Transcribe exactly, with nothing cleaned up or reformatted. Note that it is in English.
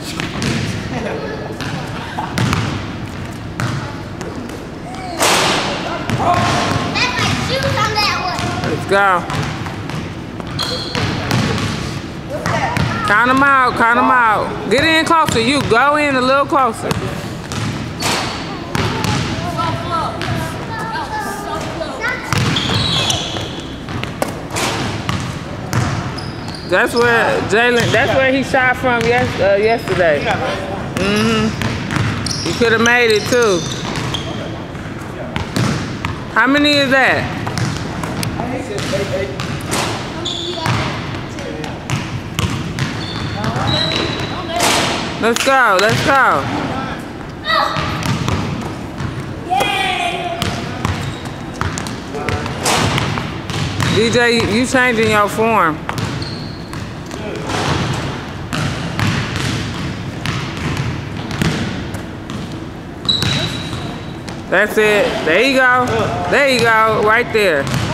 Let's go. Count them out, count them out. Get in closer. You go in a little closer. That's where Jalen, that's where he shot from yes, uh, yesterday. Mm-hmm. He could have made it too. How many is that? Let's go, let's go. D J, you changing your form. That's it. There you go. There you go. Right there.